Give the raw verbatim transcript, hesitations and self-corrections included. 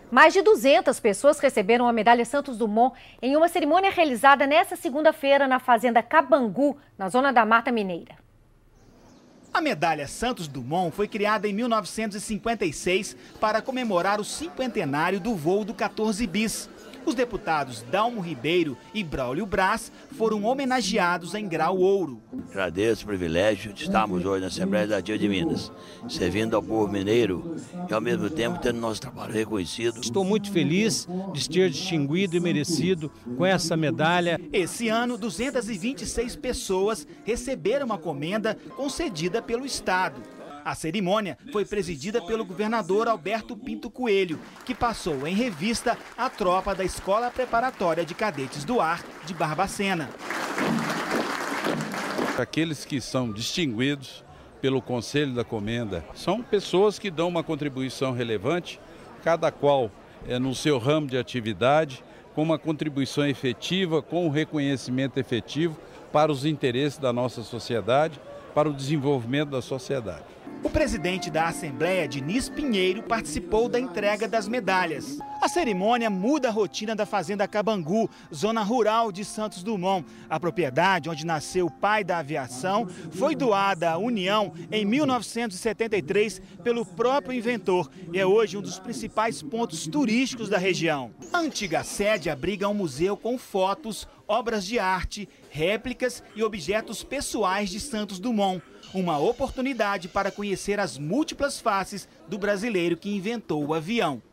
Mais de duzentas pessoas receberam a medalha Santos Dumont em uma cerimônia realizada nesta segunda-feira na Fazenda Cabangu, na zona da Mata Mineira. A medalha Santos Dumont foi criada em mil novecentos e cinquenta e seis para comemorar o cinquentenário do voo do quatorze bis. Os deputados Dalmo Ribeiro e Braulio Braz foram homenageados em grau ouro. Agradeço o privilégio de estarmos hoje na Assembleia Legislativa de Minas, servindo ao povo mineiro e ao mesmo tempo tendo nosso trabalho reconhecido. Estou muito feliz de ter distinguido e merecido com essa medalha. Esse ano, duzentas e vinte e seis pessoas receberam a comenda concedida pelo Estado. A cerimônia foi presidida pelo governador Alberto Pinto Coelho, que passou em revista a tropa da Escola Preparatória de Cadetes do Ar de Barbacena. Aqueles que são distinguidos pelo Conselho da Comenda são pessoas que dão uma contribuição relevante, cada qual é no seu ramo de atividade, com uma contribuição efetiva, com um reconhecimento efetivo para os interesses da nossa sociedade, para o desenvolvimento da sociedade. O presidente da Assembleia, Diniz Pinheiro, participou da entrega das medalhas. A cerimônia muda a rotina da Fazenda Cabangu, zona rural de Santos Dumont. A propriedade onde nasceu o pai da aviação foi doada à União em mil novecentos e setenta e três pelo próprio inventor e é hoje um dos principais pontos turísticos da região. A antiga sede abriga um museu com fotos, obras de arte, réplicas e objetos pessoais de Santos Dumont. Uma oportunidade para conhecer as múltiplas faces do brasileiro que inventou o avião.